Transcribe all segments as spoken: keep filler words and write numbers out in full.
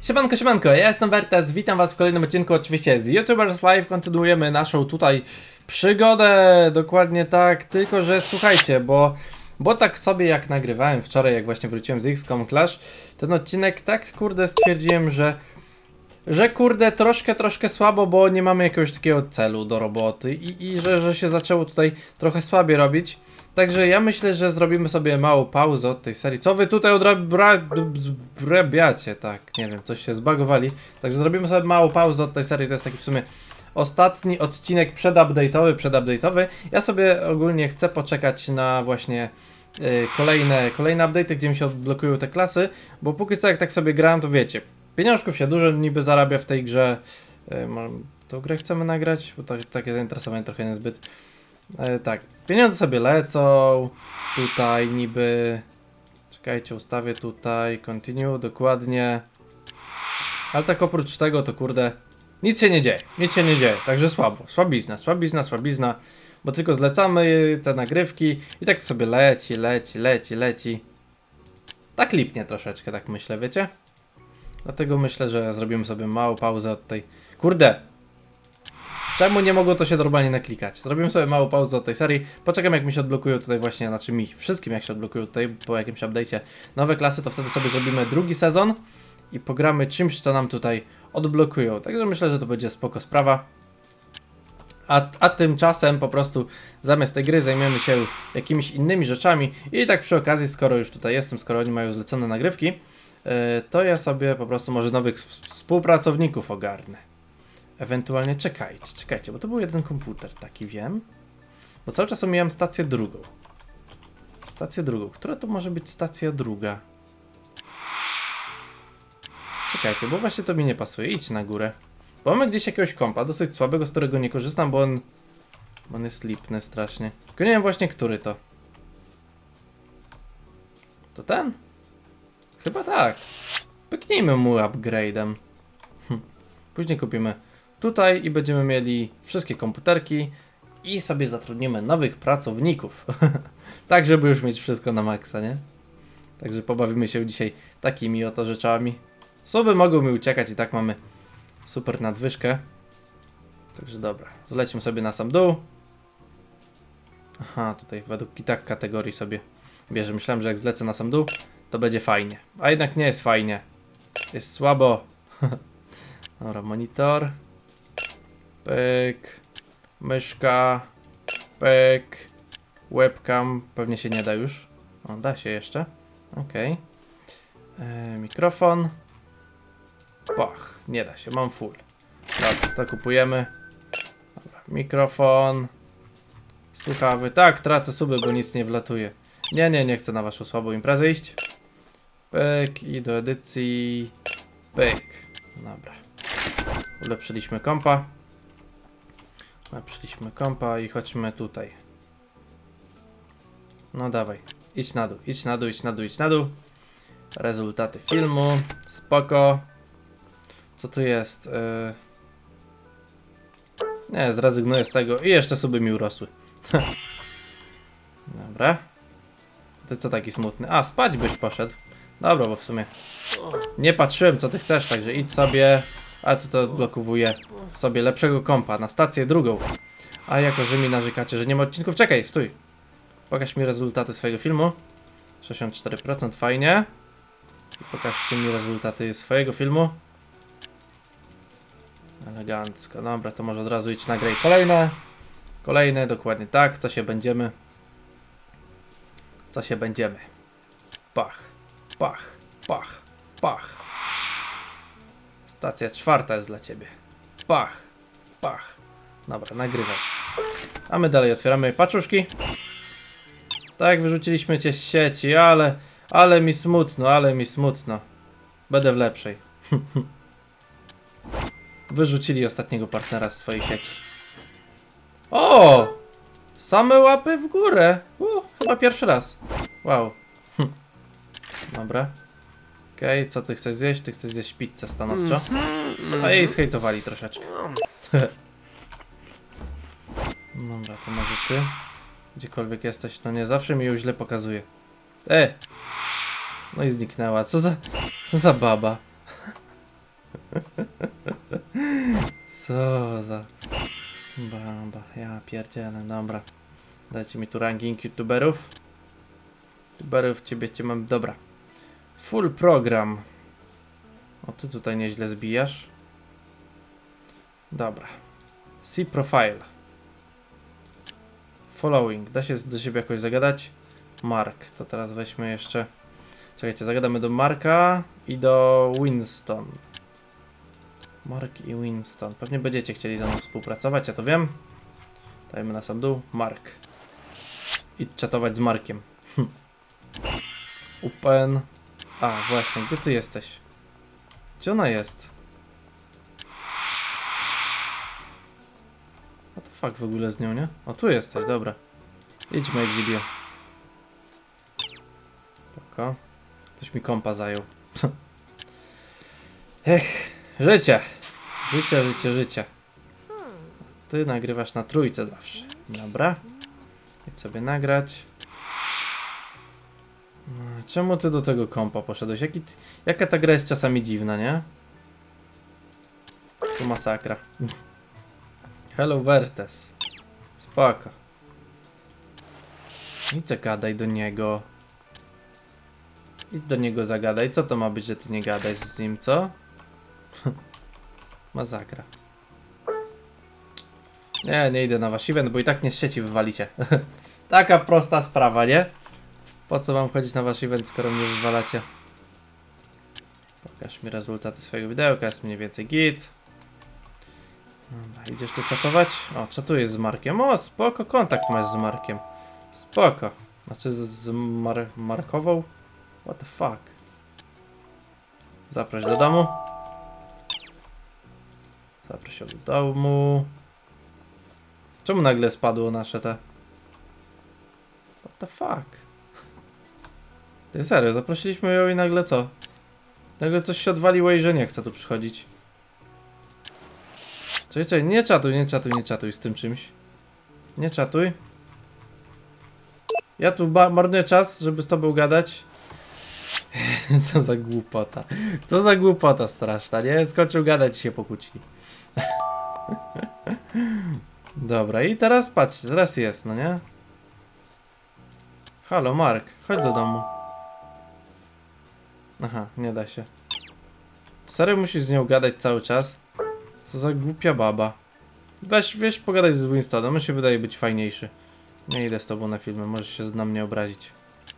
Siemanko, siemanko, ja jestem Wertes, witam was w kolejnym odcinku oczywiście z YouTubers Live. Kontynuujemy naszą tutaj przygodę, dokładnie tak, tylko że słuchajcie, bo bo tak sobie jak nagrywałem wczoraj, jak właśnie wróciłem z X COM Clash, ten odcinek, tak kurde stwierdziłem, że że kurde troszkę, troszkę słabo, bo nie mamy jakiegoś takiego celu do roboty i, i że, że się zaczęło tutaj trochę słabiej robić. Także ja myślę, że zrobimy sobie małą pauzę od tej serii. Co wy tutaj odrabiacie? Tak, nie wiem, coś się zbagowali. Także zrobimy sobie małą pauzę od tej serii. To jest taki w sumie ostatni odcinek przedupdate'owy, przedupdate'owy. Ja sobie ogólnie chcę poczekać na właśnie yy, kolejne, kolejne update'y, gdzie mi się odblokują te klasy. Bo póki co jak tak sobie grałem, to wiecie, pieniążków się dużo niby zarabia w tej grze. Yy, tą grę chcemy nagrać, bo tak, takie zainteresowanie trochę niezbyt. E, tak, pieniądze sobie lecą, tutaj niby, czekajcie, ustawię tutaj, continue, dokładnie, ale tak oprócz tego to kurde, nic się nie dzieje, nic się nie dzieje, także słabo, słabizna, słabizna, słabizna, bo tylko zlecamy te nagrywki i tak sobie leci, leci, leci, leci, tak lipnie troszeczkę, tak myślę, wiecie, dlatego myślę, że zrobimy sobie małą pauzę od tej, kurde. Czemu nie mogło to się normalnie naklikać? Zrobimy sobie małą pauzę od tej serii. Poczekam jak mi się odblokują tutaj właśnie, znaczy mi, wszystkim jak się odblokują tutaj po jakimś update'cie nowe klasy, to wtedy sobie zrobimy drugi sezon i pogramy czymś, co nam tutaj odblokują. Także myślę, że to będzie spoko sprawa. A, a tymczasem po prostu zamiast tej gry zajmiemy się jakimiś innymi rzeczami i tak przy okazji, skoro już tutaj jestem, skoro oni mają zlecone nagrywki, yy, to ja sobie po prostu może nowych współpracowników ogarnę. Ewentualnie czekajcie, czekajcie, bo to był jeden komputer, taki wiem. Bo cały czas omijam stację drugą. Stację drugą. Która to może być stacja druga? Czekajcie, bo właśnie to mi nie pasuje. Idź na górę. Bo mamy gdzieś jakiegoś kompa, dosyć słabego, z którego nie korzystam, bo on... Bo on jest lipny strasznie. Tylko nie wiem właśnie, który to. To ten? Chyba tak. Pyknijmy mu upgrade'em. Hm. Później kupimy tutaj i będziemy mieli wszystkie komputerki i sobie zatrudnimy nowych pracowników. Tak, żeby już mieć wszystko na maksa, nie? Także pobawimy się dzisiaj takimi oto rzeczami. Suby mogą mi uciekać i tak mamy super nadwyżkę. Także dobra, zlecimy sobie na sam dół. Aha, tutaj według i tak kategorii sobie bierze. Myślałem, że jak zlecę na sam dół, to będzie fajnie. A jednak nie jest fajnie. Jest słabo. Dobra, monitor. Pyk. Myszka. Pyk. Webcam. Pewnie się nie da już. O, da się jeszcze. Okej. Okay. Mikrofon. Pach. Nie da się. Mam full. Dobra, to kupujemy. Dobra, mikrofon. Słuchawy. Tak, tracę suby, bo nic nie wlatuje. Nie, nie, nie chcę na waszą słabą imprezę iść. Pyk. I do edycji. Pyk. Dobra. Ulepszyliśmy kompa. Ulepszyliśmy kompa i chodźmy tutaj. No dawaj. Idź na dół, idź na dół, idź na dół, idź na dół. Rezultaty filmu. Spoko. Co tu jest? Yy... Nie, zrezygnuję z tego. I jeszcze sobie mi urosły. Dobra. Ty co taki smutny? A, spać byś poszedł. Dobra, bo w sumie nie patrzyłem co ty chcesz, także idź sobie. A tu to odblokowuję sobie lepszego kompa na stację drugą. A jako, że mi narzekacie, że nie ma odcinków, czekaj, stój. Pokaż mi rezultaty swojego filmu. sześćdziesiąt cztery procent, fajnie. I pokażcie mi rezultaty swojego filmu. Elegancko, dobra, to może od razu idź nagraj kolejne. Kolejne, dokładnie tak, co się będziemy. Co się będziemy. Pach, pach, pach, pach. Stacja czwarta jest dla ciebie. Pach, pach. Dobra, nagrywaj. A my dalej otwieramy paczuszki. Tak, wyrzuciliśmy cię z sieci, ale... Ale mi smutno, ale mi smutno. Będę w lepszej. Wyrzucili ostatniego partnera z swojej sieci. O! Same łapy w górę. U, chyba pierwszy raz. Wow. Hm. Dobra. Okej, okay, co ty chcesz zjeść? Ty chcesz zjeść pizzę stanowczo. A jej zhejtowali troszeczkę. Dobra, to może ty? Gdziekolwiek jesteś, no nie, zawsze mi ją źle pokazuje. E! No i zniknęła. Co za... Co za baba? Co za bamba, ja pierdzielę, dobra. Dajcie mi tu ranking youtuberów. Youtuberów ciebie cię mam, dobra. Full program. O, ty tutaj nieźle zbijasz. Dobra. See profile. Following. Da się do siebie jakoś zagadać? Mark. To teraz weźmy jeszcze... Czekajcie, zagadamy do Marka i do Winston. Mark i Winston. Pewnie będziecie chcieli ze mną współpracować, ja to wiem. Dajmy na sam dół. Mark. I czatować z Markiem. Hm. Open. A, właśnie, gdzie ty jesteś? Gdzie ona jest? What the fuck w ogóle z nią, nie? O, tu jesteś, dobra. Idź make video. Spoko. Ktoś mi kompa zajął. Ech, życie. Życie, życie, życie. Ty nagrywasz na trójce zawsze. Dobra. Idź sobie nagrać. Czemu ty do tego kompa poszedłeś? Jaki ty... Jaka ta gra jest czasami dziwna, nie? To masakra. Hello Vertes. Spoko. Idź gadaj do niego. Idź do niego zagadaj. Co to ma być, że ty nie gadaj z nim, co? Masakra. Nie, nie idę na wasz event, bo i tak mnie z sieci wywalicie. Taka prosta sprawa, nie? Po co mam chodzić na wasz event, skoro mnie wywalacie? Pokaż mi rezultaty swojego widełka, jest mniej więcej git. Dobra, idziesz tu czatować? O, czatujesz z Markiem. O, spoko, kontakt masz z Markiem. Spoko. Znaczy z, z Mar Markową? What the fuck? Zaproś do domu. Zaproś ją do domu. Czemu nagle spadło nasze te... What the fuck? Ty serio, zaprosiliśmy ją i nagle co? Nagle coś się odwaliło i że nie chce tu przychodzić. Czekaj, czekaj, nie czatuj, nie czatuj, nie czatuj z tym czymś. Nie czatuj. Ja tu marnuję czas, żeby z tobą gadać. Co za głupota. Co za głupota straszna, nie? Skończył gadać i się pokłócili. Dobra, i teraz patrzcie, teraz jest, no nie? Halo, Mark, chodź do domu. Aha, nie da się. Serio musisz z nią gadać cały czas? Co za głupia baba. Weź, wiesz, pogadać z Winstonem, on się wydaje być fajniejszy. Nie idę z tobą na filmy, możesz się na mnie obrazić.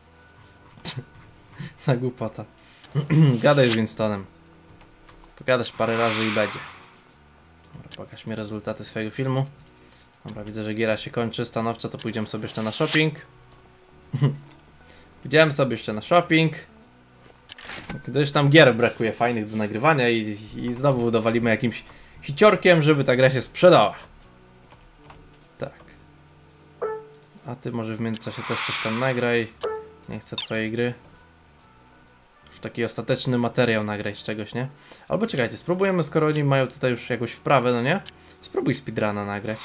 Za głupota. Gadaj z Winstonem. Pogadasz parę razy i będzie. Dobra, pokaż mi rezultaty swojego filmu. Dobra, widzę, że giera się kończy stanowczo, to pójdziemy sobie jeszcze na shopping. Pójdziemy sobie jeszcze na shopping. Gdyż tam gier brakuje fajnych do nagrywania i, i znowu dowalimy jakimś hiciorkiem, żeby ta gra się sprzedała. Tak. A ty może w międzyczasie też coś tam nagraj. Nie chcę twojej gry. Już taki ostateczny materiał nagrać z czegoś, nie? Albo czekajcie, spróbujemy, skoro oni mają tutaj już jakąś wprawę, no nie? Spróbuj speedruna nagrać.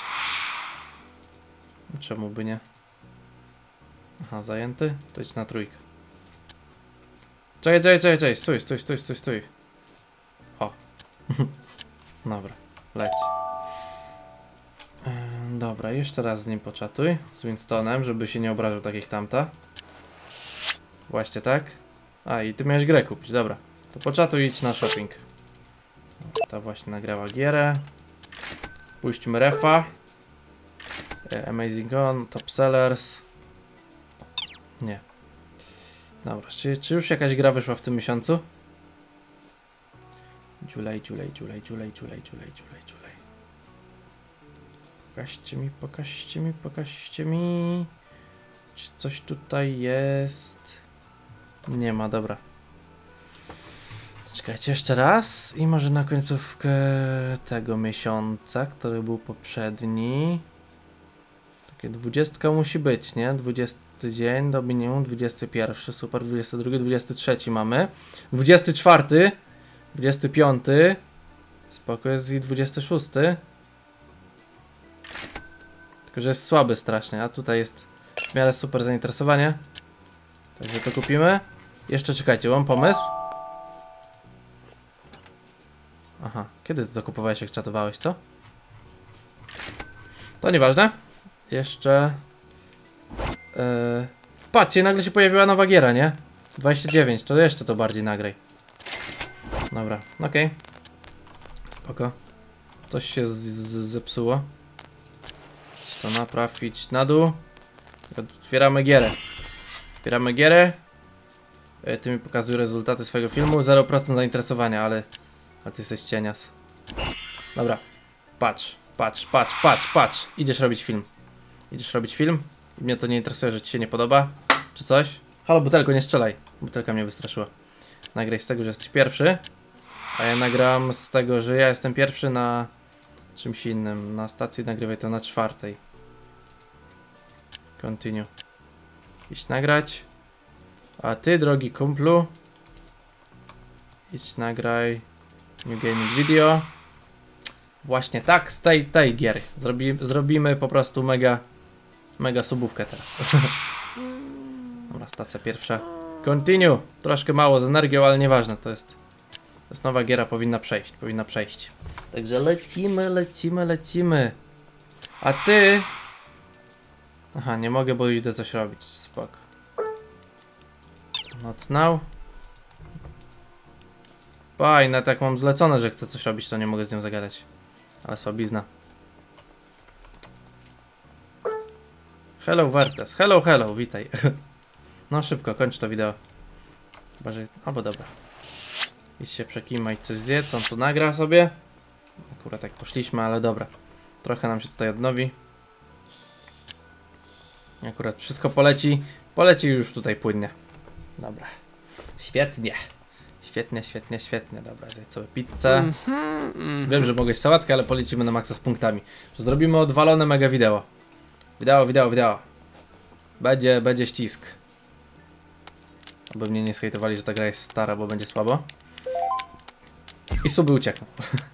Czemu by nie? Aha, zajęty? To idź na trójkę. Czekaj, czekaj, czekaj, czekaj, stój, stój, stój, stój, stój. O. Dobra, leć. Yy, dobra, jeszcze raz z nim poczatuj. Z Winstonem, żeby się nie obrażał tak jak tamta. Właśnie tak. A, i ty miałeś grę kupić, dobra. To poczatuj i idź na shopping. Ta właśnie nagrała gierę. Puśćmy refa. Amazing On, Top Sellers. Nie. Dobra, czy, czy już jakaś gra wyszła w tym miesiącu? Julej, Julej, Julej, Julej, Julej, Julej, Julej, Julej. Pokażcie mi, pokażcie mi, pokażcie mi. Czy coś tutaj jest? Nie ma, dobra. Czekajcie jeszcze raz i może na końcówkę tego miesiąca, który był poprzedni. Takie dwudziestka musi być, nie? dwudziesty dzień do minimum, dwudziesty pierwszy, super, dwudziesty drugi, dwudziesty trzeci mamy. dwudziesty czwarty, dwudziesty piąty, spoko, jest i dwudziesty szósty. Tylko, że jest słaby strasznie, a tutaj jest w miarę super zainteresowanie. Także to kupimy. Jeszcze czekajcie, mam pomysł. Aha, kiedy ty to kupowałeś, jak czatowałeś, co? To nieważne. Jeszcze... Yy... Patrzcie, nagle się pojawiła nowa giera, nie? dwadzieścia dziewięć, to jeszcze to bardziej nagraj. Dobra, okej. Okay. Spoko. Coś się z z zepsuło. Idź to naprawić na dół. Otwieramy gierę. Otwieramy gierę. Yy, ty mi pokazuj rezultaty swojego filmu. zero procent zainteresowania, ale... Ale ty jesteś cienias. Dobra. Patrz, patrz, patrz, patrz, patrz. Idziesz robić film. Idziesz robić film. I mnie to nie interesuje, że ci się nie podoba. Czy coś? Halo, butelko, nie strzelaj. Butelka mnie wystraszyła. Nagraj z tego, że jesteś pierwszy. A ja nagram z tego, że ja jestem pierwszy na czymś innym. Na stacji nagrywaj to na czwartej. Continue. Idź nagrać. A ty, drogi kumplu, idź nagraj New Gaming Video. Właśnie tak, z tej, tej giery. Zrobi, zrobimy po prostu mega, mega subówkę teraz. Dobra, stacja pierwsza. Continue. Troszkę mało z energią, ale nieważne, to jest... To jest nowa giera, powinna przejść, powinna przejść. Także lecimy, lecimy, lecimy. A ty... Aha, nie mogę, bo idę coś robić, spoko. Not now. Fajne, tak mam zlecone, że chcę coś robić, to nie mogę z nią zagadać. Ale słabizna. Hello Wertes, hello, hello, witaj. No szybko, kończ to wideo. Chyba, że... Albo dobra. Idź się przekimać, coś zjedz, on tu nagra sobie. Akurat tak poszliśmy, ale dobra. Trochę nam się tutaj odnowi. Akurat wszystko poleci. Poleci już tutaj płynnie. Dobra. Świetnie. Świetnie, świetnie, świetnie. Dobra, zjedz sobie pizzę. Mm -hmm, mm -hmm. Wiem, że mogłeś sałatkę, ale polecimy na maksa z punktami. Zrobimy odwalone mega wideo. Wideo, wideo, wideo. Będzie, będzie ścisk. Aby mnie nie skejtowali, że ta gra jest stara, bo będzie słabo. I suby uciekną.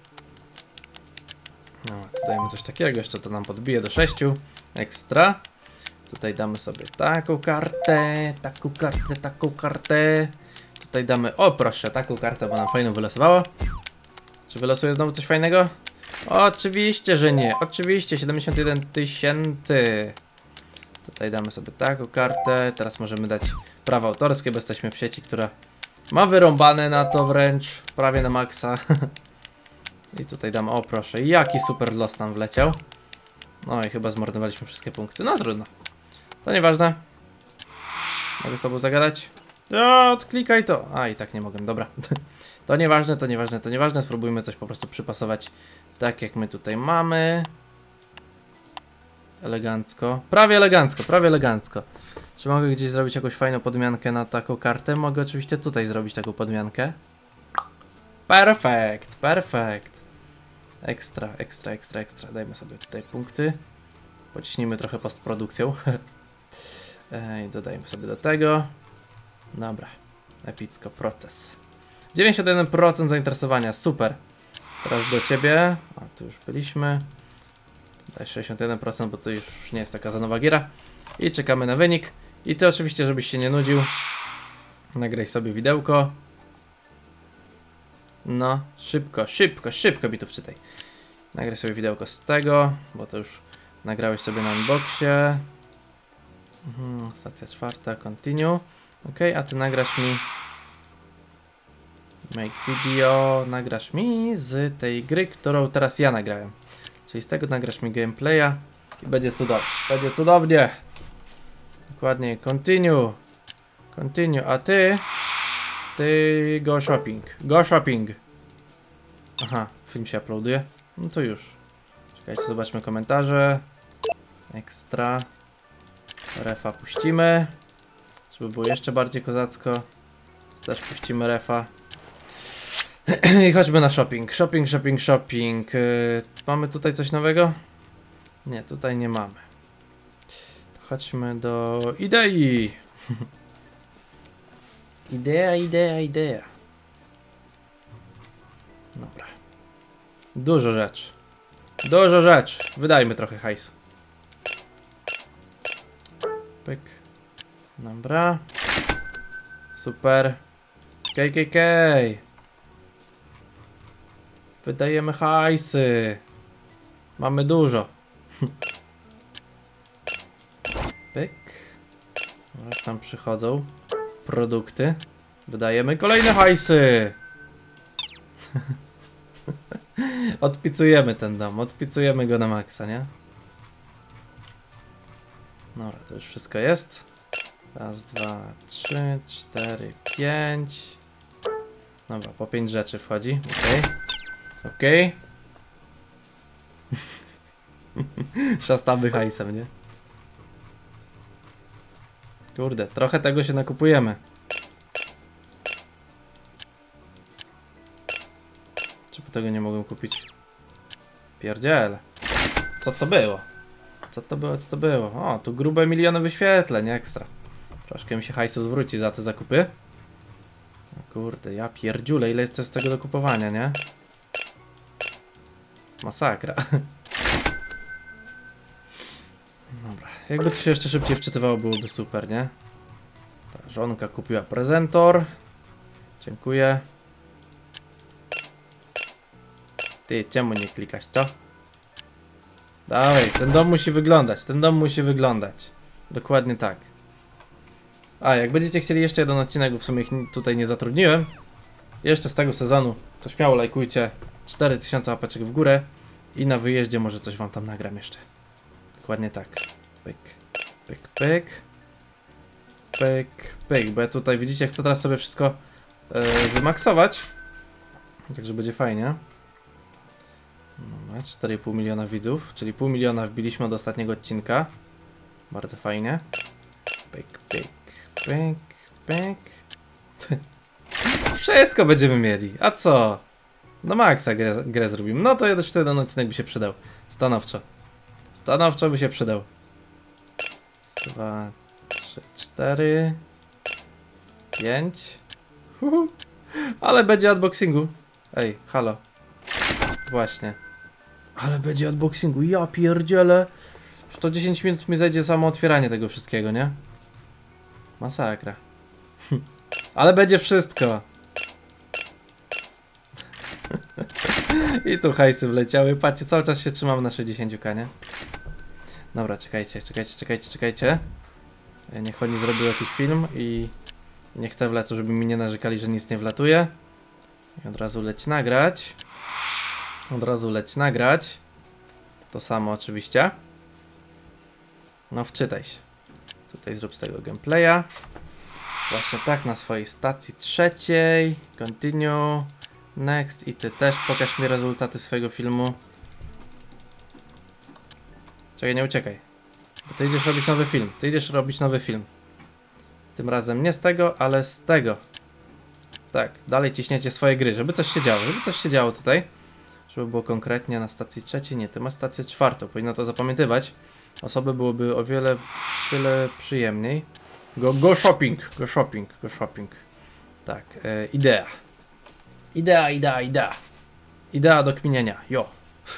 No, tu dajemy coś takiego, jeszcze to nam podbije do sześciu. Ekstra. Tutaj damy sobie taką kartę, taką kartę, taką kartę. Tutaj damy, o proszę, taką kartę, bo nam fajną wylosowało. Czy wylosuje znowu coś fajnego? Oczywiście, że nie. Oczywiście, siedemdziesiąt jeden tysięcy. Tutaj damy sobie taką kartę. Teraz możemy dać prawa autorskie, bo jesteśmy w sieci, która ma wyrąbane na to wręcz. Prawie na maksa. I tutaj damy, o proszę, jaki super los nam wleciał. No i chyba zmarnowaliśmy wszystkie punkty. No trudno. To nieważne. Mogę z tobą zagadać? O, odklikaj to. A, i tak nie mogę, dobra. To nieważne, to nieważne, to nieważne. Spróbujmy coś po prostu przypasować tak, jak my tutaj mamy. Elegancko. Prawie elegancko, prawie elegancko. Czy mogę gdzieś zrobić jakąś fajną podmiankę na taką kartę? Mogę oczywiście tutaj zrobić taką podmiankę. Perfekt, perfekt. Ekstra, ekstra, ekstra, ekstra. Dajmy sobie tutaj punkty. Pociśnijmy trochę postprodukcją. I dodajmy sobie do tego. Dobra. Epicko, proces. dziewięćdziesiąt jeden procent zainteresowania, super. Teraz do ciebie. A, tu już byliśmy. Daj sześćdziesiąt jeden procent, bo to już nie jest taka za nowa giera. I czekamy na wynik. I ty oczywiście, żebyś się nie nudził, nagraj sobie widełko. No, szybko, szybko, szybko bitów czytaj. Nagraj sobie widełko z tego, bo to już nagrałeś sobie na unboxie. Mhm, stacja czwarta, continue. Ok, a ty nagrasz mi make video, nagrasz mi z tej gry, którą teraz ja nagrałem. Czyli z tego nagrasz mi gameplaya i będzie cudownie. Będzie cudownie. Dokładnie, continue. Continue, a ty ty go shopping. Go shopping. Aha, film się uploaduje. No to już. Czekajcie, zobaczmy komentarze. Ekstra. Refa puścimy. Żeby było jeszcze bardziej kozacko. Też puścimy refa. I chodźmy na shopping. Shopping, shopping, shopping. Yy, mamy tutaj coś nowego? Nie, tutaj nie mamy. To chodźmy do idei. Idea, idea, idea. Dobra. Dużo rzeczy. Dużo rzeczy. Wydajmy trochę hajsu. Pyk. Dobra. Super. K K K. Wydajemy hajsy. Mamy dużo. Pyk. Już tam przychodzą produkty. Wydajemy kolejne hajsy. Odpicujemy ten dom. Odpicujemy go na maksa, nie? Dobra, to już wszystko jest. Raz, dwa, trzy, cztery, pięć. Dobra, po pięć rzeczy wchodzi. Okej. Okay. Okej. Okay. Szastamy hajsem, nie? Kurde, trochę tego się nakupujemy. Czemu tego nie mogłem kupić? Pierdziele. Co to było? Co to było, co to było? O, tu grube miliony wyświetleń, ekstra. Troszkę mi się hajsu zwróci za te zakupy. O kurde, ja pierdziule, ile jest z tego do kupowania, nie? Masakra. Dobra, jakby to się jeszcze szybciej wczytywało, byłoby super, nie? Ta żonka kupiła prezentor. Dziękuję. Ty, czemu nie klikasz, co? Dawaj, ten dom musi wyglądać, ten dom musi wyglądać. Dokładnie tak. A, jak będziecie chcieli jeszcze jeden odcinek, bo w sumie ich tutaj nie zatrudniłem, jeszcze z tego sezonu, to śmiało lajkujcie. cztery tysiące łapeczek w górę i na wyjeździe może coś wam tam nagram jeszcze. Dokładnie tak. Pyk, pyk, pyk. Pyk, pyk, bo ja tutaj widzicie, chcę teraz sobie wszystko yy, wymaksować. Także będzie fajnie. Dobra, cztery i pół miliona widzów, czyli pół miliona wbiliśmy od ostatniego odcinka. Bardzo fajnie. Pyk, pyk, pyk, pyk. Wszystko będziemy mieli, a co? No maksa grę, grę zrobimy. No to jeszcze jeden odcinek by się przydał. Stanowczo. Stanowczo by się przydał. Dwa, trzy, cztery, pięć. Uhu. Ale będzie unboxingu. Ej, halo. Właśnie. Ale będzie unboxingu. Ja pierdzielę. Już to dziesięć minut mi zajdzie samo otwieranie tego wszystkiego, nie? Masakra. Ale będzie wszystko. I tu hajsy wleciały. Patrzcie, cały czas się trzymam na sześćdziesiąt ka, nie? Dobra, czekajcie, czekajcie, czekajcie, czekajcie. Niech oni zrobił jakiś film i... i niech te wlecą, żeby mi nie narzekali, że nic nie wlatuje. I od razu leć nagrać. Od razu leć nagrać. To samo oczywiście. No wczytaj się. Tutaj zrób z tego gameplaya. Właśnie tak, na swojej stacji trzeciej. Continue. Next. I ty też pokaż mi rezultaty swojego filmu. Czekaj, nie uciekaj. Bo ty idziesz robić nowy film. Ty idziesz robić nowy film. Tym razem nie z tego, ale z tego. Tak, dalej ciśniecie swoje gry, żeby coś się działo. Żeby coś się działo tutaj. Żeby było konkretnie na stacji trzeciej. Nie, ty masz stację czwartą. Powinno to zapamiętywać. Osoby byłoby o wiele, wiele przyjemniej. Go, go shopping, go shopping, go shopping. Tak, e, idea. Idea, idea, idea. Idea do kminienia, jo.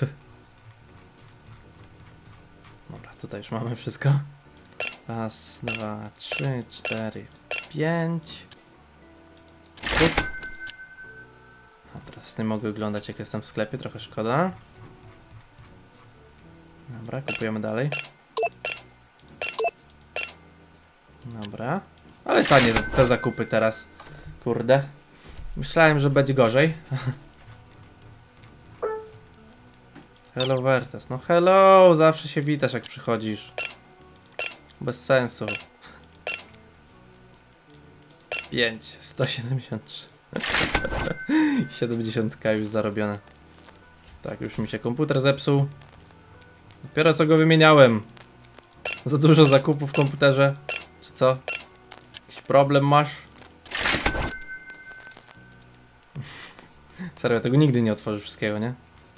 Dobra, tutaj już mamy wszystko. Raz, dwa, trzy, cztery, pięć. Up. A teraz nie mogę oglądać, jak jestem w sklepie, trochę szkoda. Dobra, kupujemy dalej. Dobra. Ale tanie te zakupy teraz. Kurde. Myślałem, że będzie gorzej. Hello Vertes. No hello! Zawsze się witasz, jak przychodzisz. Bez sensu. pięć. sto siedemdziesiąt trzy. siedemdziesiąt ka już zarobione. Tak, już mi się komputer zepsuł. Dopiero co go wymieniałem. Za dużo zakupów w komputerze. Czy co? Jakiś problem masz? Serio, tego nigdy nie otworzysz wszystkiego, nie?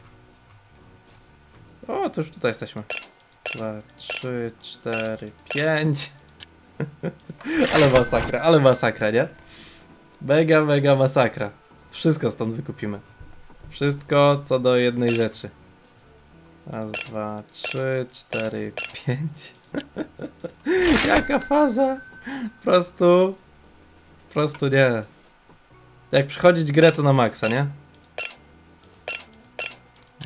O, to już tutaj jesteśmy. Dwa, trzy, cztery, pięć. Ale masakra, ale masakra, nie? Mega, mega masakra. Wszystko stąd wykupimy. Wszystko co do jednej rzeczy. Raz, dwa, trzy, cztery, pięć. Jaka faza? Po prostu... Po prostu nie. Jak przychodzić grę to na maksa, nie?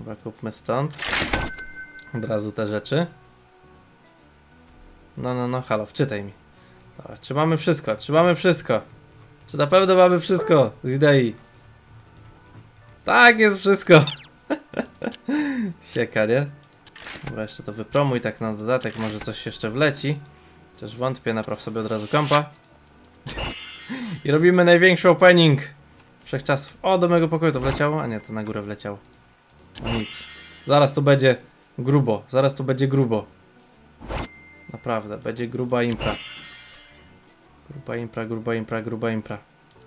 Dobra, kupmy stąd. Od razu te rzeczy. No, no, no, halo, wczytaj mi. Dobra, czy mamy wszystko? Czy mamy wszystko? Czy na pewno mamy wszystko z idei? Tak, jest wszystko! Sieka, nie? Dobra, jeszcze to wypromuj tak na dodatek, może coś jeszcze wleci. Chociaż wątpię, napraw sobie od razu kompa. I robimy największy opening wszechczasów. O, do mojego pokoju to wleciało? A nie, to na górę wleciało. No nic. Zaraz to będzie grubo, zaraz to będzie grubo. Naprawdę, będzie gruba impra. Gruba impra, gruba impra, gruba impra.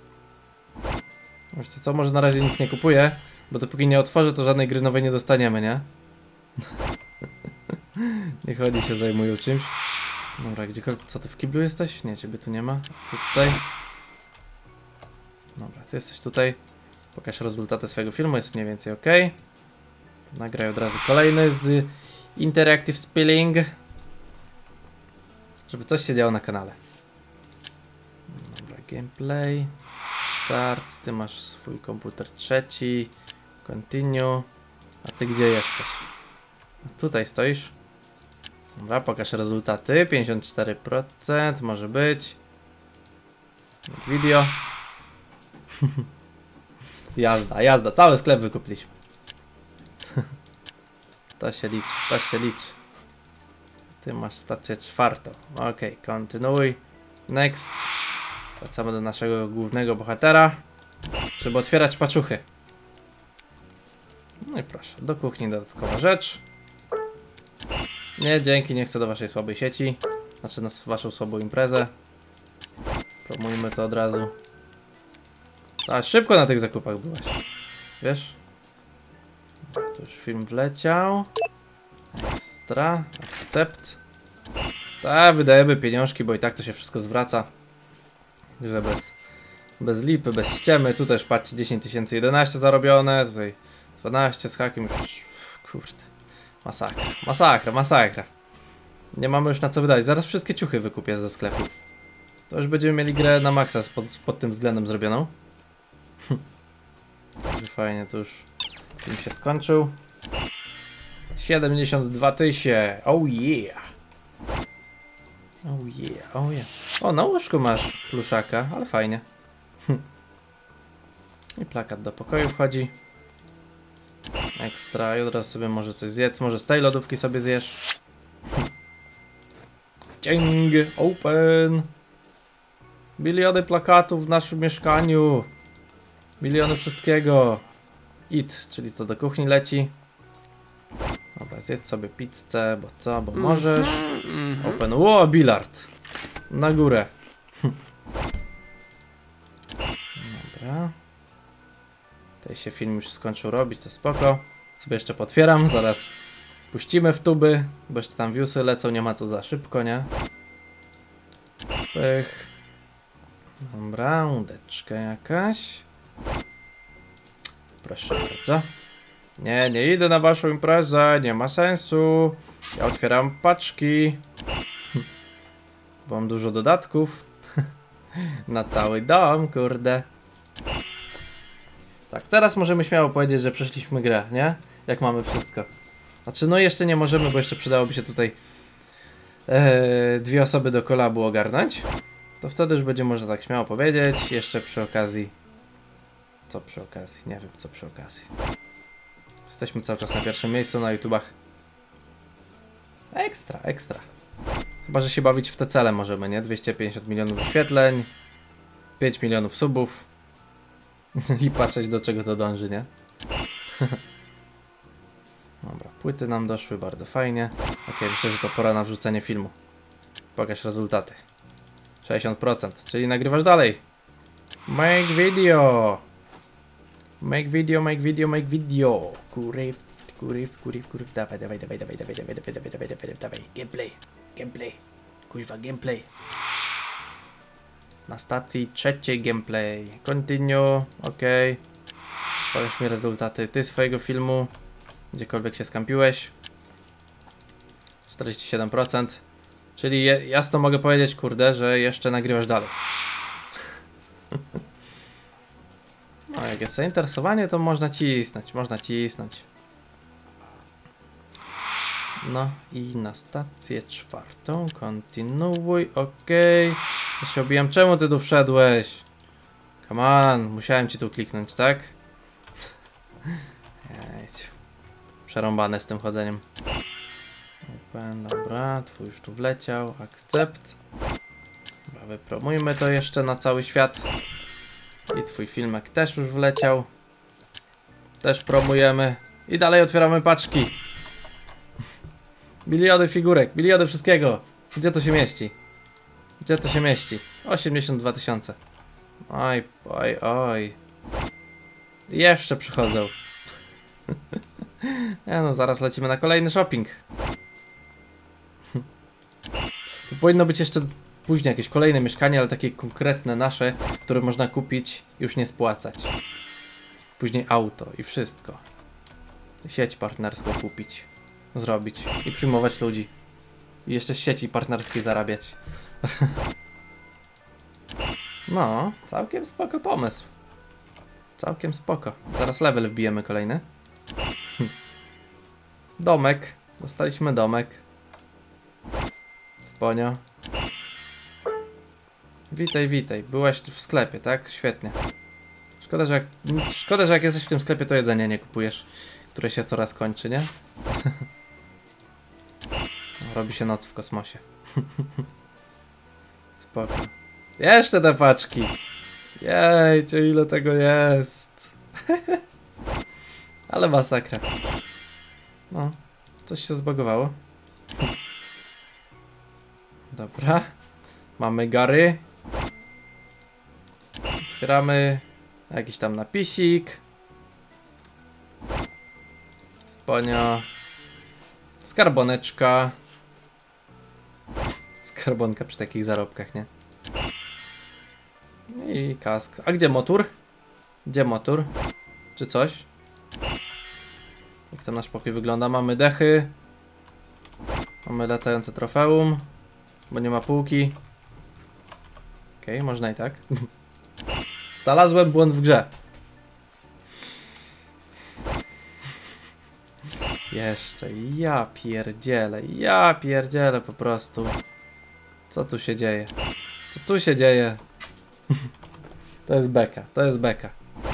Wiecie co, może na razie nic nie kupuję, bo dopóki nie otworzę, to żadnej gry nowej nie dostaniemy, nie? Niech oni się zajmują czymś. Dobra, gdziekolwiek... Co, ty w kiblu jesteś? Nie, ciebie tu nie ma. Ty tutaj. Dobra, ty jesteś tutaj. Pokaż rezultaty swojego filmu, jest mniej więcej ok. Nagraj od razu kolejny z Interactive Spilling. Żeby coś się działo na kanale. Dobra, gameplay. Start. Ty masz swój komputer trzeci. Continue. A ty gdzie jesteś? Tutaj stoisz. Dobra, pokaż rezultaty. pięćdziesiąt cztery procent może być. Video. Jazda, jazda. Cały sklep wykupiliśmy. To się liczy, to się liczy. Ty masz stację czwartą. Ok, kontynuuj. Next. Wracamy do naszego głównego bohatera, żeby otwierać paczuchy. No i proszę, do kuchni dodatkowa rzecz. Nie, dzięki, nie chcę do waszej słabej sieci. Znaczy na waszą słabą imprezę. Promujmy to od razu. A szybko na tych zakupach byłaś. Wiesz? To już film wleciał. Ekstra. Akcept. Tak, wydajemy pieniążki, bo i tak to się wszystko zwraca. Że bez, bez lipy, bez ściemy. Tu też patrzcie, dziesięć tysięcy jedenaście zarobione. Tutaj dwanaście z hakiem. Kurde. Masakra, masakra, masakra. Nie mamy już na co wydać. Zaraz wszystkie ciuchy wykupię ze sklepu. To już będziemy mieli grę na maksa pod, pod tym względem zrobioną. Fajnie, to już film się skończył. siedemdziesiąt dwa tysiące. Oh yeah. Oh yeah, oh yeah. O, na łóżku masz pluszaka, ale fajnie. I plakat do pokoju wchodzi. Ekstra, i od razu sobie może coś zjedz. Może z tej lodówki sobie zjesz. Dzięg, open. Miliony plakatów w naszym mieszkaniu. Miliony wszystkiego. Eat, czyli to do kuchni leci. Dobra, zjedz sobie pizzę, bo co, bo możesz. Open, ło, bilard. Na górę. Dobra. Tutaj się film już skończył robić, to spoko. Sobie jeszcze potwieram, zaraz puścimy w tuby, bo jeszcze tam viewsy lecą, nie ma co za szybko, nie? Pech. Dobra, łódeczka jakaś. Proszę bardzo. Nie, nie idę na waszą imprezę, nie ma sensu. Ja otwieram paczki. Bo mam dużo dodatków. Na cały dom, kurde. Tak, teraz możemy śmiało powiedzieć, że przeszliśmy grę, nie? Jak mamy wszystko. Znaczy, no jeszcze nie możemy, bo jeszcze przydałoby się tutaj ee, dwie osoby do kolabu ogarnąć. To wtedy już będzie można tak śmiało powiedzieć. Jeszcze przy okazji... Co przy okazji? Nie wiem, co przy okazji. Jesteśmy cały czas na pierwszym miejscu na YouTubach. Ekstra, ekstra. Chyba, że się bawić w te cele możemy, nie? dwieście pięćdziesiąt milionów wyświetleń, pięć milionów subów i patrzeć, do czego to dąży, nie? Dobra, płyty nam doszły, bardzo fajnie. Ok, myślę, że to pora na wrzucenie filmu. Pokaż rezultaty. sześćdziesiąt procent, czyli nagrywasz dalej. Make video. Make video, make video, make video. Kurif, kurif, kurif, kurif. Dawaj, dawaj, dawaj, dawaj, dawaj, dawaj, dawaj, dawaj, dawaj, dawaj, dawaj. Gameplay, gameplay. Kurwa, gameplay. Na stacji trzeciej gameplay. Continue, ok. Pokaż mi rezultaty ty swojego filmu. Gdziekolwiek się skampiłeś. czterdzieści siedem procent. Czyli jasno mogę powiedzieć, kurde, że jeszcze nagrywasz dalej. No, jak jest zainteresowanie, to można cisnąć, można cisnąć. No i na stację czwartą. Kontynuuj, okej. Okay. Ja się obijam. Czemu ty tu wszedłeś? Come on, musiałem ci tu kliknąć, tak? Jejciu. Przerąbane z tym chodzeniem. Open, dobra, twój już tu wleciał. Akcept. Dobra, wypromujmy to jeszcze na cały świat. I twój filmek też już wleciał. Też promujemy. I dalej otwieramy paczki. Miliony figurek, miliony wszystkiego. Gdzie to się mieści? Gdzie to się mieści? osiemdziesiąt dwa tysiące. Oj, oj, oj. Jeszcze przychodzą. Ja no, zaraz lecimy na kolejny shopping. To powinno być jeszcze później jakieś kolejne mieszkanie, ale takie konkretne nasze, które można kupić, już nie spłacać. Później auto i wszystko. Sieć partnerską kupić, zrobić i przyjmować ludzi. I jeszcze z sieci partnerskiej zarabiać. No, całkiem spoko pomysł. Całkiem spoko. Zaraz level wbijemy kolejny. Domek. Dostaliśmy domek. Sponio. Witaj, witaj. Byłaś w sklepie, tak? Świetnie. Szkoda, że jak, szkoda, że jak jesteś w tym sklepie, to jedzenie nie kupujesz, które się coraz kończy, nie? Robi się noc w kosmosie. Spoko. Jeszcze te paczki. Jejciu, ile tego jest. Ale masakra. No, coś się zbagowało. Dobra. Mamy gary. Otwieramy jakiś tam napisik. Sponio. Skarboneczka. Skarbonka przy takich zarobkach, nie? I kask. A gdzie motor? Gdzie motor? Czy coś? Jak tam nasz pokój wygląda? Mamy dechy. Mamy latające trofeum. Bo nie ma półki. Okej, okay, można i tak. Znalazłem błąd w grze. Jeszcze. Ja pierdzielę. Ja pierdzielę po prostu. Co tu się dzieje? Co tu się dzieje? To jest beka. To jest beka.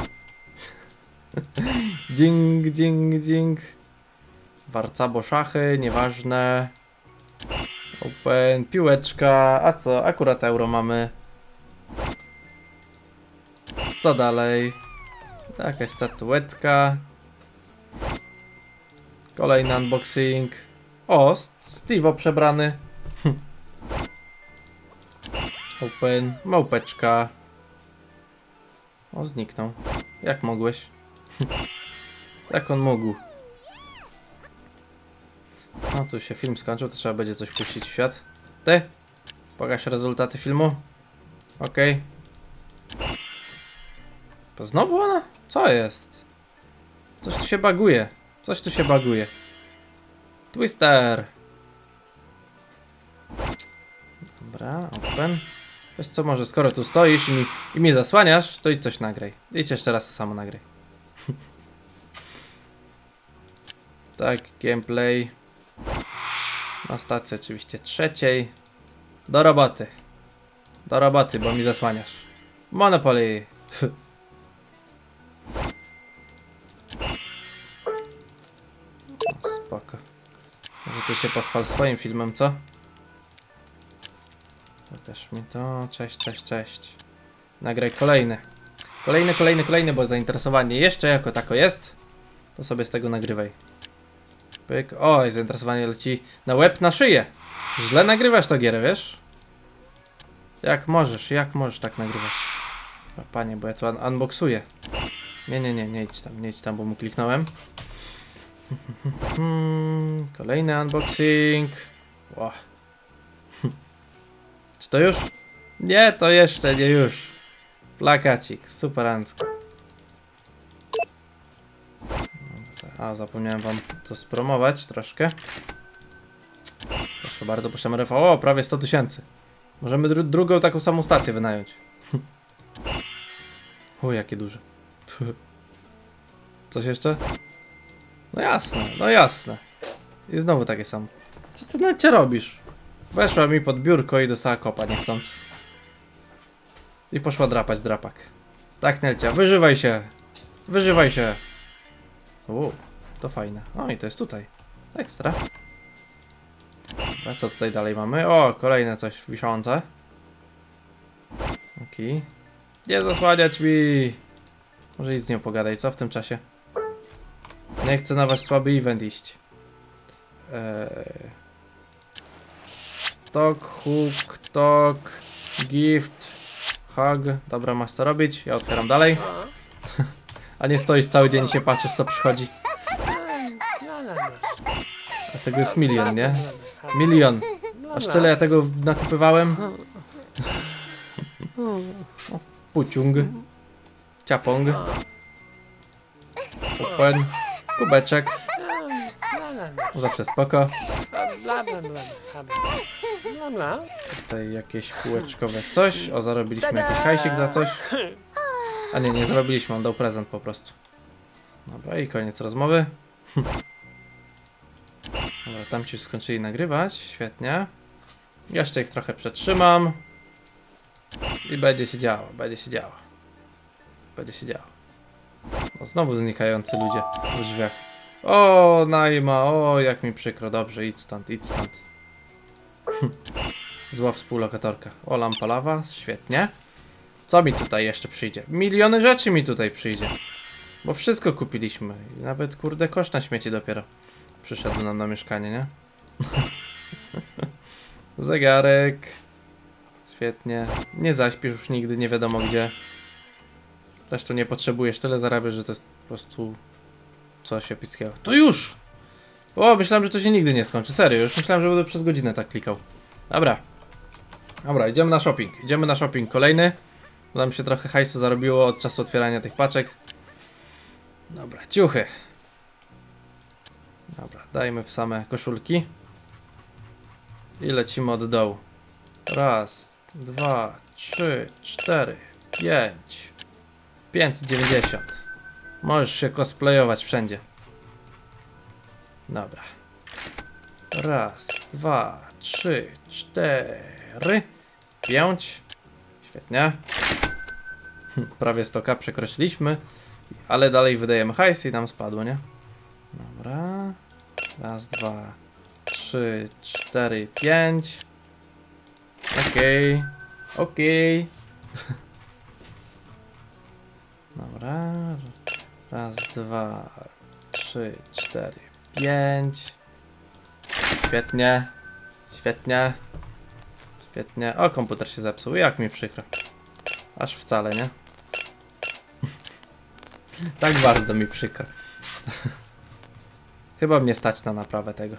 Ding, ding, ding. Warcabo szachy, nieważne. Open, piłeczka. A co? Akurat euro mamy. Co dalej? Jakaś statuetka. Kolejny unboxing. O, Steve'o przebrany. Open, małpeczka. O, zniknął. Jak mogłeś? Jak on mógł? No, tu się film skończył, to trzeba będzie coś puścić w świat. Ty? Pokaż rezultaty filmu. Okej. Okay. To znowu ona? Co jest? Coś tu się baguje. Coś tu się baguje. Twister. Dobra, open. Wiesz co, może skoro tu stoisz i mi, i mi zasłaniasz, to idź coś nagraj. Idź jeszcze raz to samo nagraj. Tak, gameplay. Na stacji oczywiście trzeciej. Do roboty. Do roboty, bo mi zasłaniasz. Monopoly. Spoko. Może ty się pochwal swoim filmem, co? Pokaż mi to. Cześć, cześć, cześć. Nagraj kolejny. Kolejny, kolejny, kolejny, bo zainteresowanie jeszcze jako tako jest. To sobie z tego nagrywaj. Pyk. Oj, zainteresowanie leci na łeb, na szyję. Źle nagrywasz to gierę, wiesz? Jak możesz, jak możesz tak nagrywać? O, panie, bo ja tu un unboxuję. Nie, nie, nie, nie idź tam, nie idź tam, bo mu kliknąłem. Kolejny unboxing. Wow. Czy to już? Nie, to jeszcze nie już. Plakacik, superancko. A, zapomniałem wam to spromować troszkę. Proszę bardzo, puszczamy R V. O, prawie sto tysięcy. Możemy dru drugą taką samą stację wynająć. O, jakie duże. Coś jeszcze? No jasne, no jasne. I znowu takie samo. Co ty Nelcia robisz? Weszła mi pod biurko i dostała kopa niechcąc. I poszła drapać drapak. Tak, Nelcia, wyżywaj się! Wyżywaj się! Uuu, to fajne. O, i to jest tutaj. Ekstra. A co tutaj dalej mamy? O, kolejne coś wiszące. Okej. Okay. Nie zasłaniać mi! Może idź z nią pogadaj, co w tym czasie? Nie chcę na wasz słaby event iść. Eee... Tok, hook, tok, gift, hug. Dobra, masz co robić? Ja otwieram dalej. A nie stoisz cały dzień i się patrzysz, co przychodzi. A tego jest milion, nie? Milion. Aż tyle ja tego nakupywałem. O, puciung. Ciapong. Open. Kubeczek. Zawsze spoko. Tutaj jakieś półeczkowe coś. O, zarobiliśmy jakiś hajsik za coś. A nie, nie zrobiliśmy, on dał prezent po prostu. Dobra, i koniec rozmowy. Dobra, tam ci skończyli nagrywać, świetnie. Jeszcze ich trochę przetrzymam. I będzie się działo, będzie się działo. Będzie się działo. No, znowu znikający ludzie w drzwiach. O, Najma, o, jak mi przykro. Dobrze, idź stąd, idź stąd. Zła współlokatorka. O, lampa lawa, świetnie. Co mi tutaj jeszcze przyjdzie? Miliony rzeczy mi tutaj przyjdzie. Bo wszystko kupiliśmy. I nawet, kurde, kosz na śmieci dopiero przyszedł nam na mieszkanie, nie? Zegarek. Świetnie. Nie zaśpisz już nigdy, nie wiadomo gdzie. Zresztą nie potrzebujesz, tyle zarabiasz, że to jest po prostu coś epickiego. To już! O, myślałem, że to się nigdy nie skończy. Serio, już myślałem, że będę przez godzinę tak klikał. Dobra. Dobra, idziemy na shopping. Idziemy na shopping kolejny. Bo nam się trochę hajsu zarobiło od czasu otwierania tych paczek. Dobra, ciuchy. Dobra, dajmy w same koszulki. I lecimy od dołu. Raz, dwa, trzy, cztery, pięć. pięćset dziewięćdziesiąt. Możesz się cosplayować wszędzie. Dobra. Raz, dwa, trzy, cztery, pięć. Świetnie. Prawie sto ka przekroczyliśmy. Ale dalej wydajemy hajs i nam spadło, nie? Dobra. Raz, dwa, trzy, cztery, pięć. Okej. Okej. Dobra. Raz, dwa, trzy, cztery, pięć. Świetnie. Świetnie. Świetnie. O, komputer się zepsuł. Jak mi przykro. Aż wcale, nie? Tak bardzo mi przykro. Chyba mnie stać na naprawę tego.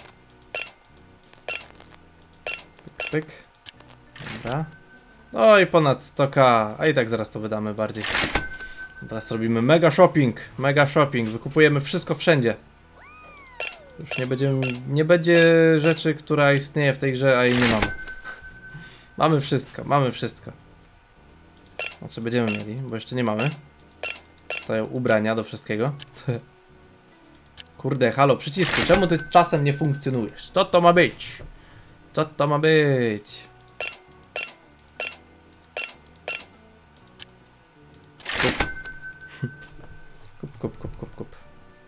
Pyk, pyk. Dobra. No i ponad sto ka. A i tak zaraz to wydamy bardziej. Teraz robimy mega shopping. Mega shopping. Wykupujemy wszystko wszędzie. Już nie będziemy, nie będzie rzeczy, która istnieje w tej grze, a jej nie mamy. Mamy wszystko, mamy wszystko. Znaczy będziemy mieli, bo jeszcze nie mamy. Stoją ubrania do wszystkiego. Kurde, halo, przycisku, czemu ty czasem nie funkcjonujesz? Co to ma być? Co to ma być? Kup, kup, kup, kup, kup.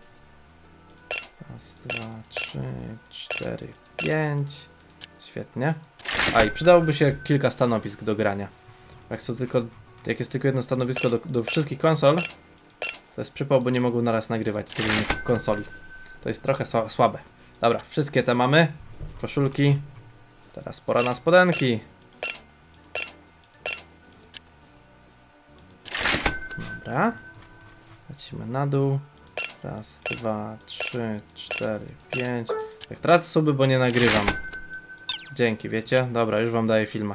Raz, dwa, trzy, cztery, pięć. Świetnie. A i przydałoby się kilka stanowisk do grania. Jak są tylko, jak jest tylko jedno stanowisko do, do wszystkich konsol, to jest przypał, bo nie mogą naraz nagrywać z różnych konsoli. To jest trochę sła słabe. Dobra, wszystkie te mamy. Koszulki. Teraz pora na spodenki. Dobra. Lecimy na dół. Raz, dwa, trzy, cztery, pięć. Jak tracę suby, bo nie nagrywam. Dzięki, wiecie? Dobra, już wam daję filma.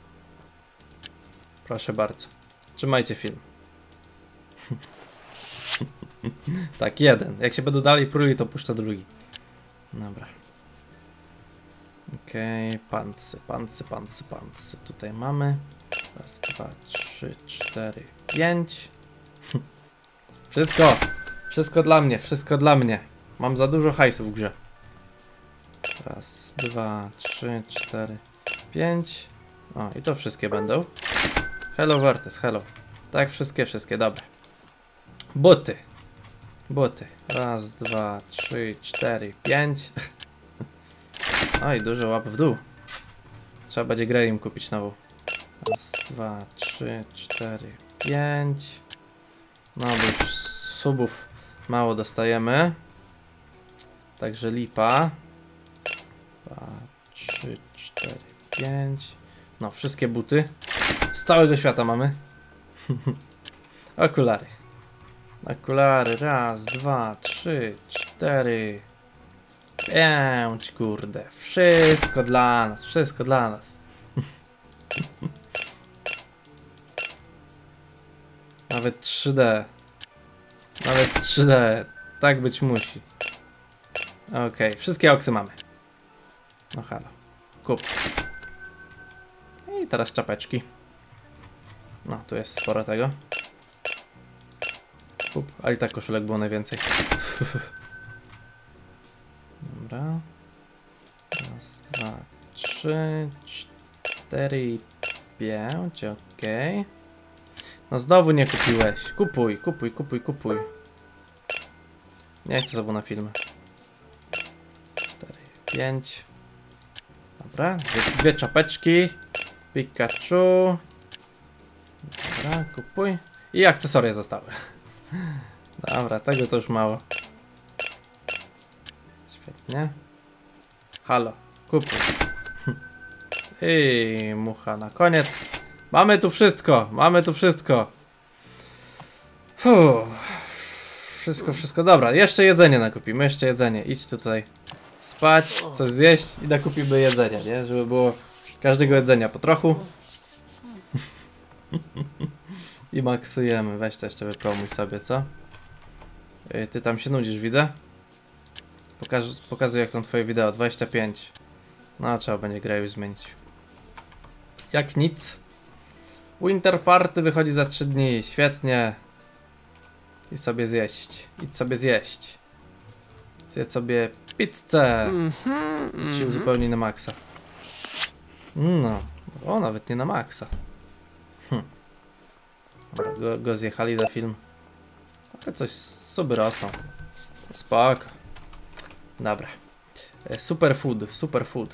Proszę bardzo. Trzymajcie film. Tak, jeden. Jak się będą dalej pruli, to puszczę drugi. Dobra. Okej, okay. Pancy, pancy, pancy, pancy. Tutaj mamy. Raz, dwa, trzy, cztery, pięć. Wszystko! Wszystko dla mnie, wszystko dla mnie. Mam za dużo hajsu w grze. Raz, dwa, trzy, cztery, pięć. O, i to wszystkie będą. Hello Vertes, hello. Tak, wszystkie, wszystkie, dobra. Buty. Buty. Raz, dwa, trzy, cztery, pięć. Oj, dużo łap w dół. Trzeba będzie grę im kupić nową. Raz, dwa, trzy, cztery, pięć. No, bo już subów mało dostajemy. Także lipa. Dwa, trzy, cztery, pięć. No, wszystkie buty. Z całego świata mamy. Okulary. Okulary. Raz, dwa, trzy, cztery, pięć. Kurde. Wszystko dla nas. Wszystko dla nas. Nawet trzy D. Nawet trzy D. Tak być musi. Okej. Okay. Wszystkie oksy mamy. No halo. Kup. I teraz czapeczki. No, tu jest sporo tego. Kup. A i tak koszulek było najwięcej. Dobra. Raz, dwa, trzy, cztery, pięć. Okej. Okay. No znowu nie kupiłeś. Kupuj, kupuj, kupuj, kupuj. Nie chcę znowu na filmy. cztery, pięć. Dobra, dwie, dwie czapeczki. Pikachu. Dobra, kupuj. I akcesoria zostały. Dobra, tego to już mało. Świetnie. Halo, kupuj. I mucha na koniec. Mamy tu wszystko, mamy tu wszystko. Fuh. Wszystko, wszystko. Dobra, jeszcze jedzenie nakupimy, jeszcze jedzenie. Idź tutaj spać, coś zjeść i nakupimy jedzenia, nie? Żeby było każdego jedzenia po trochu. I maksujemy. Weź to jeszcze wypromuj sobie, co? Ty tam się nudzisz, widzę? Pokaż, pokazuj jak tam twoje wideo. dwadzieścia pięć. No, trzeba będzie grę już zmienić. Jak nic. Winter Party wychodzi za trzy dni. Świetnie. I sobie zjeść. Idź sobie zjeść. Zjedz sobie pizzę. Mm -hmm, mm -hmm. Ci uzupełni na maksa. No. O, nawet nie na maksa. Hm. Dobra, go, go zjechali za film. Ale coś suby rosną. Spoko. Dobra. Superfood, superfood.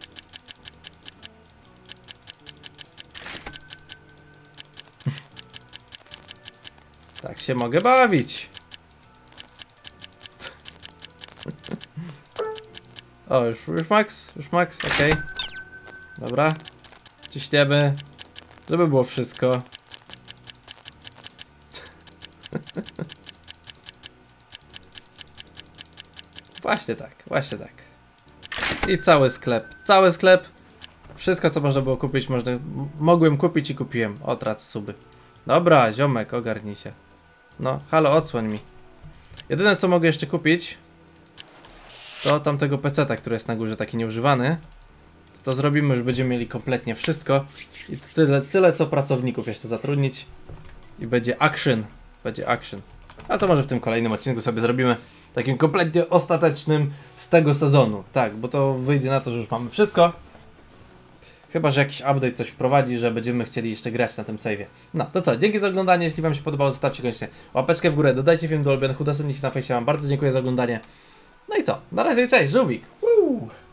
Tak się mogę bawić. O, już, już max, już max, okej. Okay. Dobra. Ciśniemy, żeby było wszystko. Właśnie tak, właśnie tak. I cały sklep, cały sklep. Wszystko co można było kupić, można, mogłem kupić i kupiłem. O, tracę suby. Dobra, ziomek, ogarnij się. No, halo, odsłoń mi. Jedyne co mogę jeszcze kupić to tamtego peceta, który jest na górze, taki nieużywany. To, to zrobimy, już będziemy mieli kompletnie wszystko. I to tyle, tyle co pracowników jeszcze zatrudnić. I będzie action. Będzie action. A to może w tym kolejnym odcinku sobie zrobimy takim kompletnie ostatecznym z tego sezonu. Tak, bo to wyjdzie na to, że już mamy wszystko. Chyba że jakiś update coś wprowadzi, że będziemy chcieli jeszcze grać na tym save'ie. No to co, dzięki za oglądanie, jeśli wam się podobało, zostawcie koniecznie łapeczkę w górę, dodajcie film do ulubionych, udostępnijcie na fejsie, wam bardzo dziękuję za oglądanie. No i co, na razie, cześć, żółwik! Woo!